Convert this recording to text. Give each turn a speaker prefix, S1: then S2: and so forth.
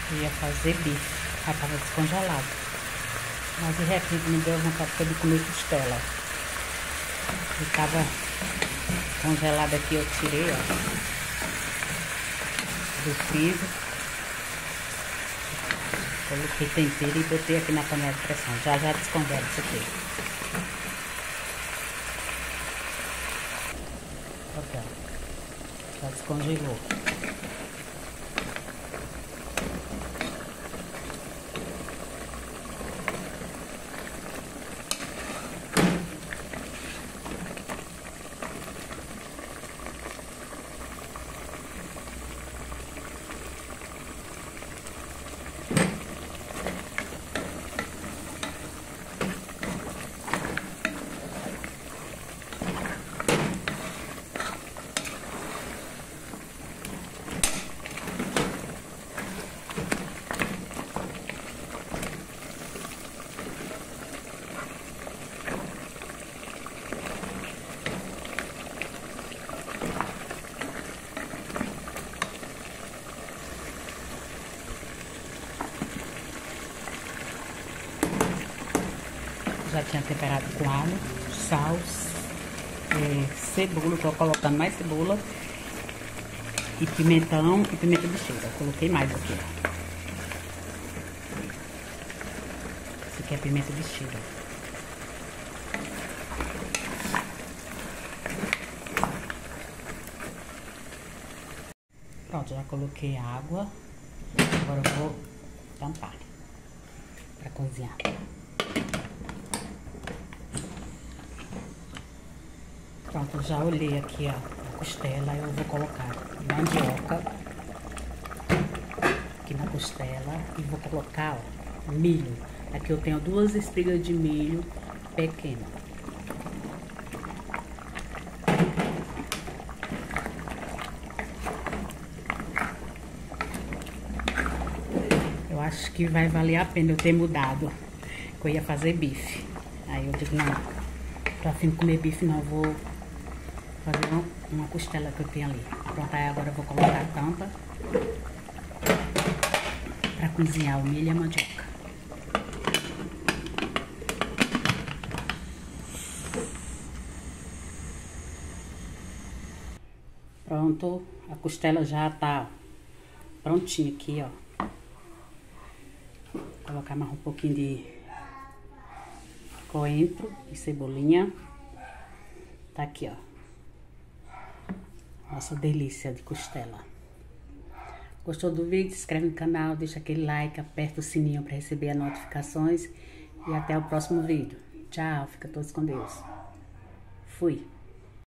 S1: Eu ia fazer bife, já tava descongelado. Mas de repente me deu vontade de comer costela. E tava congelado aqui, eu tirei, ó, do freezer. Coloquei tempero e botei aqui na panela de pressão. Já descongela isso aqui. Ok, já descongelou. Já tinha temperado com alho, sal, cebola, tô colocando mais cebola e pimentão e pimenta de cheiro. Eu coloquei mais aqui, ó. Esse aqui é pimenta de cheiro. Pronto, já coloquei água. Agora eu vou tampar para cozinhar. Pronto, já olhei aqui, ó, a costela. Eu vou colocar mandioca aqui na costela e vou colocar, ó, milho. Aqui eu tenho 2 espigas de milho pequeno. Eu acho que vai valer a pena eu ter mudado, que eu ia fazer bife. Aí eu digo, não, tô a fim de comer bife, não, vou fazer uma costela que eu tenho ali. Pronto, aí agora eu vou colocar a tampa para cozinhar o milho e a mandioca. Pronto, a costela já tá prontinha aqui, ó. Vou colocar mais um pouquinho de coentro e cebolinha. Tá aqui, ó. Nossa delícia de costela. Gostou do vídeo? Se inscreve no canal, deixa aquele like, aperta o sininho para receber as notificações. E até o próximo vídeo. Tchau, fica todos com Deus. Fui.